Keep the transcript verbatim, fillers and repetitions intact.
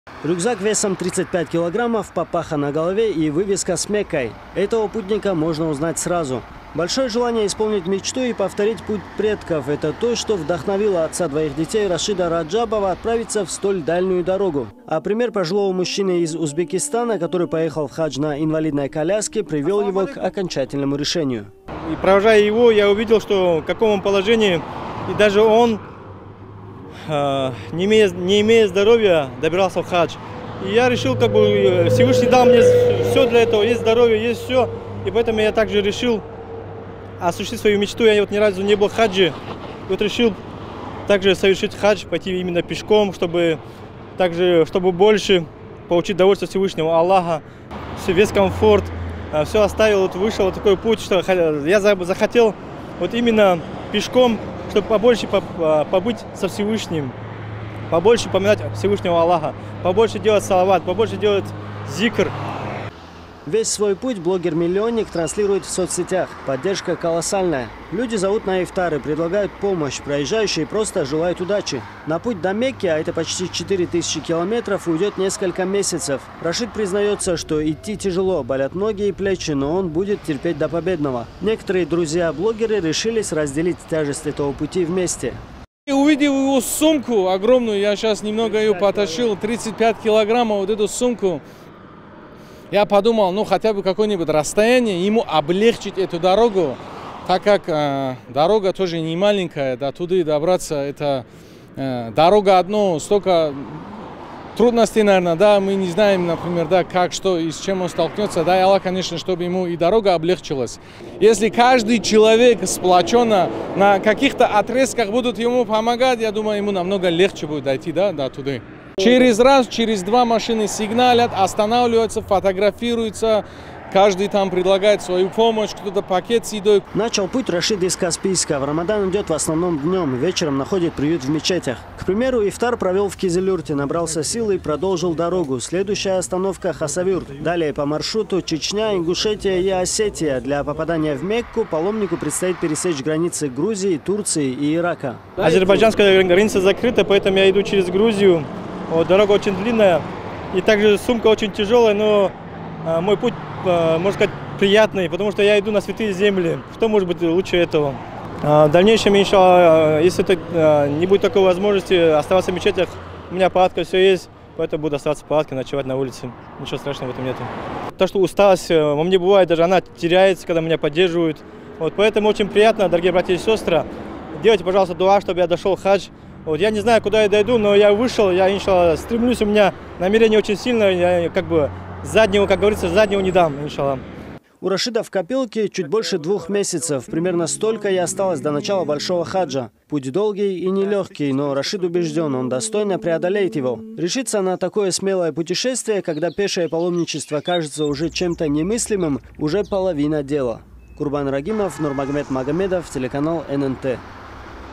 Рюкзак весом тридцать пять килограммов, папаха на голове и вывеска с Меккой. Этого путника можно узнать сразу. Большое желание исполнить мечту и повторить путь предков – это то, что вдохновило отца двоих детей Рашида Раджабова отправиться в столь дальнюю дорогу. А пример пожилого мужчины из Узбекистана, который поехал в хадж на инвалидной коляске, привел его к окончательному решению. И провожая его, я увидел, что в каком он положении, и даже он, э, не, имея, не имея здоровья, добирался в хадж. И я решил, как бы, Всевышний дал мне все для этого, есть здоровье, есть все, и поэтому я также решил осуществить свою мечту. Я вот ни разу не был в хадже, и вот решил также совершить хадж, пойти именно пешком, чтобы, также, чтобы больше получить удовольствие Всевышнего Аллаха, весь комфорт, все оставил, вот вышел вот такой путь, что я захотел вот именно пешком, чтобы побольше побыть со Всевышним, побольше поминать Всевышнего Аллаха, побольше делать салават, побольше делать зикр. Весь свой путь блогер-миллионник транслирует в соцсетях. Поддержка колоссальная. Люди зовут на ифтары, предлагают помощь. Проезжающие просто желают удачи. На путь до Мекки, а это почти четыре тысячи километров, уйдет несколько месяцев. Рашид признается, что идти тяжело, болят ноги и плечи, но он будет терпеть до победного. Некоторые друзья-блогеры решились разделить тяжесть этого пути вместе. Увидел его сумку огромную, я сейчас немного ее потащил, тридцать пять килограммов, вот эту сумку. Я подумал, ну хотя бы какое-нибудь расстояние, ему облегчить эту дорогу, так как э, дорога тоже не маленькая, до туда добраться, это э, дорога одно, столько трудностей, наверное, да, мы не знаем, например, да, как, что и с чем он столкнется, да, и Аллах, конечно, чтобы ему и дорога облегчилась. Если каждый человек сплоченно на каких-то отрезках будут ему помогать, я думаю, ему намного легче будет дойти, да, до туда. Через раз, через два машины сигналят, останавливаются, фотографируются. Каждый там предлагает свою помощь, кто-то пакет с едой. Начал путь Рашид из Каспийска. В Рамадан идет в основном днем, вечером находит приют в мечетях. К примеру, ифтар провел в Кизилюрте, набрался силы и продолжил дорогу. Следующая остановка – Хасавюрт. Далее по маршруту Чечня, Ингушетия и Осетия. Для попадания в Мекку паломнику предстоит пересечь границы Грузии, Турции и Ирака. Азербайджанская граница закрыта, поэтому я иду через Грузию. Вот, дорога очень длинная и также сумка очень тяжелая, но а, мой путь, а, можно сказать, приятный, потому что я иду на святые земли. Что может быть лучше этого? А, в дальнейшем, иншаллах, если это, а, не будет такой возможности оставаться в мечетях, у меня палатка все есть, поэтому буду оставаться в палатке, ночевать на улице. Ничего страшного в этом нет. То, что усталость во мне бывает, даже она теряется, когда меня поддерживают. Вот, поэтому очень приятно, дорогие братья и сестры, делайте, пожалуйста, дуа, чтобы я дошел в хадж. Вот, я не знаю, куда я дойду, но я вышел, я, иншаллах, стремлюсь, у меня намерение очень сильное, я как бы заднего, как говорится, заднего не дам, иншаллах. У Рашида в копилке чуть больше двух месяцев. Примерно столько и осталось до начала большого хаджа. Путь долгий и нелегкий, но Рашид убежден, он достойно преодолеет его. Решиться на такое смелое путешествие, когда пешее паломничество кажется уже чем-то немыслимым, уже половина дела. Курбан Рагимов, Нурмагомед Магомедов, телеканал эн эн тэ.